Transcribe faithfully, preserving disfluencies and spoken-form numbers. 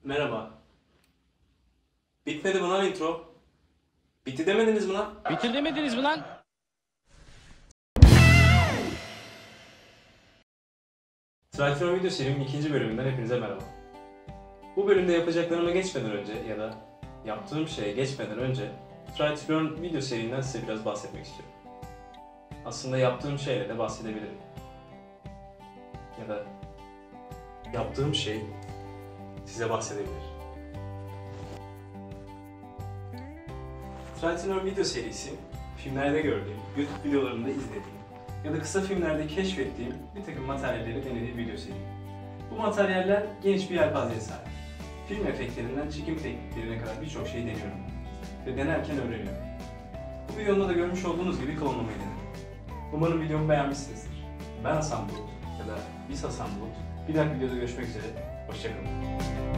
Merhaba. Bitmedi mi lan intro? Bitti demediniz mi lan? Bitir demediniz mi lan? Tritron video serimin ikinci bölümünden hepinize merhaba. Bu bölümde yapacaklarıma geçmeden önce ya da yaptığım şeye geçmeden önce Tritron video serinden size biraz bahsetmek istiyorum. Aslında yaptığım şeyle de bahsedebilirim. Ya da yaptığım şey size bahsedebilir. Tritron video serisi, filmlerde gördüğüm, YouTube videolarında izlediğim ya da kısa filmlerde keşfettiğim bir takım materyalleri denediğim video seri. Bu materyaller geniş bir yelpazeye sahip. Film efektlerinden çekim tekniklerine kadar birçok şey deniyorum ve denerken öğreniyorum. Bu videomda da görmüş olduğunuz gibi klonlamayı denedim. Umarım videomu beğenmişsinizdir. Ben Hasan Bulut ya da biz Hasan Bulut. Bir dahaki videoda görüşmek üzere. Hoşçakalın.